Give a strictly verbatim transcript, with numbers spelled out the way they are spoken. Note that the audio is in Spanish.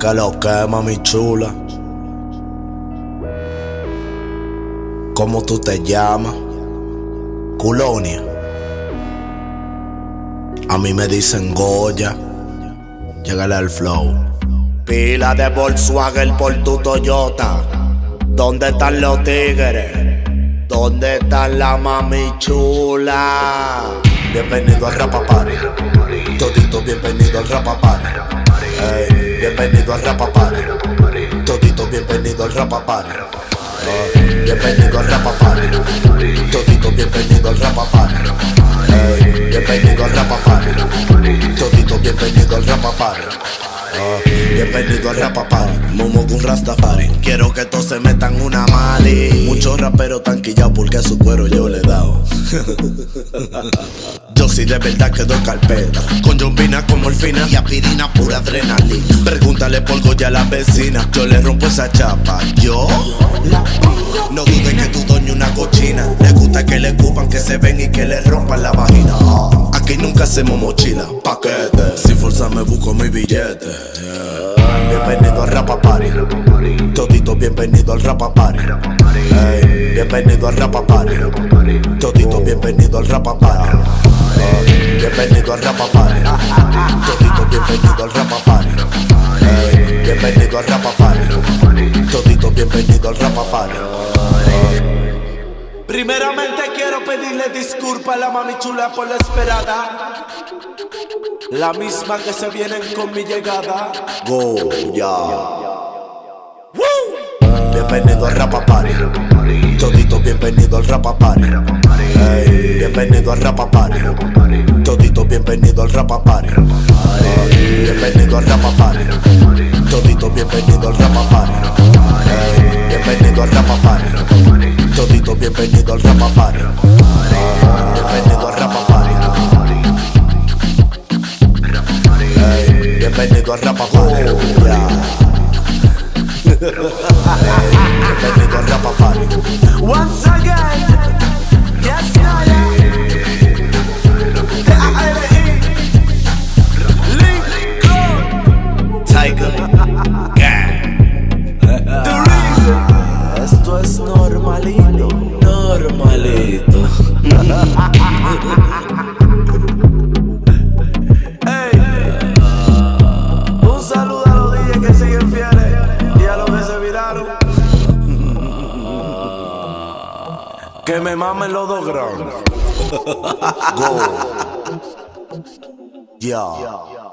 Que lo quema, mi chula. ¿Cómo tú te llamas? Culonia. A mí me dicen Goya. Llegale al flow. Pila de Volkswagen por tu Toyota. ¿Dónde están los tigres? ¿Dónde están la mami chula? Bienvenido al Rapapari. Todito bienvenido al Rapapari. Hey, bienvenido al Rapapari. Todito bienvenido al Rapapari. Hey, bienvenido al Rapapari. Todito bienvenido al Rapapari. Hey, bienvenido al Rapapari. Todito bienvenido al Rapapari. Uh, bienvenido al Rapapari, Momo con Rastafari. Quiero que todos se metan una mali. Muchos raperos tan quillados porque a su cuero yo le he dado. Yo sí de verdad que doy carpeta, con yombina con morfina y aspirina pura adrenalina. Pregúntale por Goya a la vecina, yo le rompo esa chapa. Yo no dudes que tu doña una cochina. Le gusta que le escupan, que se ven y que le rompan la vagina. Aquí nunca hacemos mochila, paquete. Sin fuerza me busco mi billete. Yeah. Bienvenido al Rapapari. Todito bienvenido al Rapapari. Hey, bienvenido al Rapapari. Todito bienvenido al Rapapari. Hey, bienvenido al Rapapari. Todito bienvenido al Rapapari. Hey, bienvenido al Rapapari. Todito bienvenido al Rapapari. Primeramente quiero pedirle disculpas a la mami chula por la esperada, la misma que se vienen con mi llegada. Goya. Bienvenido al Rapapari. Todito bienvenido al Rapapari. Hey, bienvenido al Rapapari. Todito bienvenido al Rapapari. Hey, bienvenido al Rapapari. Todito bienvenido al Rapapari. Hey, bienvenido al Rapapari. Todito bienvenido al Rapapari. Bienvenido al Rapapari. Hey, bienvenido al Rapapari. Bienvenido al Rapapari. Once again, yes, Naya. T A L E Lincoln Tiger Gang. The reason. Esto es normalito. Normalito. Hey, un saludo a los D Js que siguen fieles y a los que se viraron. Que me mamen los dos grandes. Go. Yeah.